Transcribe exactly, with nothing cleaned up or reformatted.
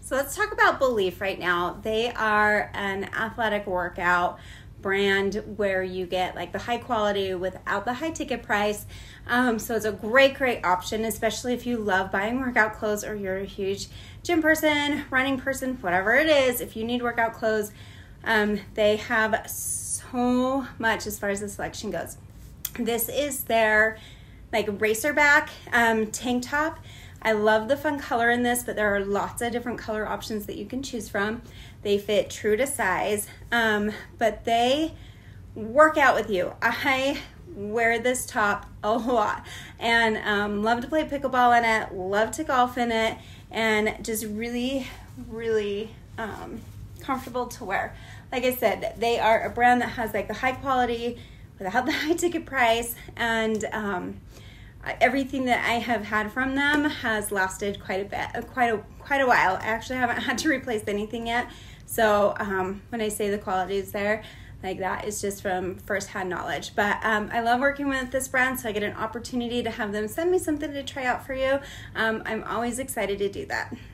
So let's talk about Belief right now. They are an athletic workout brand where you get like the high quality without the high ticket price. Um, so it's a great, great option, especially if you love buying workout clothes or you're a huge gym person, running person, whatever it is. If you need workout clothes, um, they have so much as far as the selection goes. This is their like racerback um, tank top. I love the fun color in this, but there are lots of different color options that you can choose from. They fit true to size, um, but they work out with you. I wear this top a lot and um, love to play pickleball in it, love to golf in it, and just really, really um, comfortable to wear. Like I said, they are a brand that has like the high quality without the high ticket price, and um, everything that I have had from them has lasted quite a bit, quite a quite a while. I actually haven't had to replace anything yet. So um, when I say the quality is there, like that is just from firsthand knowledge. But um, I love working with this brand, so I get an opportunity to have them send me something to try out for you. Um, I'm always excited to do that.